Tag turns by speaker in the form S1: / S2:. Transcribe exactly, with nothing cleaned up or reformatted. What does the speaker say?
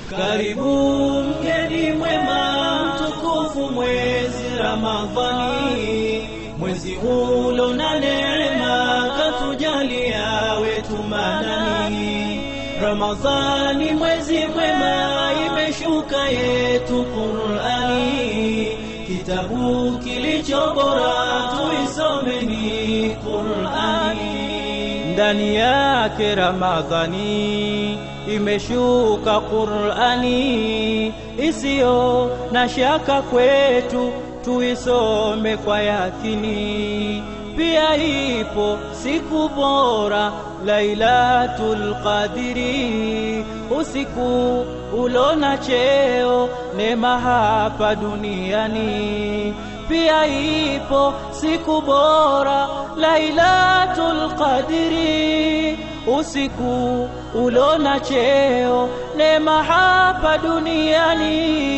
S1: Karibu mgeni mwema, mtukufu mwezi Ramadhani, mwezi ulo na neema, katujalia wetu manani. Ramadhani mwezi mwema, imeshuka yetu Qur'ani, kitabu kilicho bora, tuisomeni Qur'ani. Ndani yake Ramadhani imeshuka Qur'ani, isiyo na shaka kwetu, tuisome kwa yakini. Pia ipo siku bora, Lailatul Qadri, usiku ulona cheo, neema hapa duniani. Pia ipo siku bora, Lailatul Qadri, usiku ulona cheo, neema hapa duniani.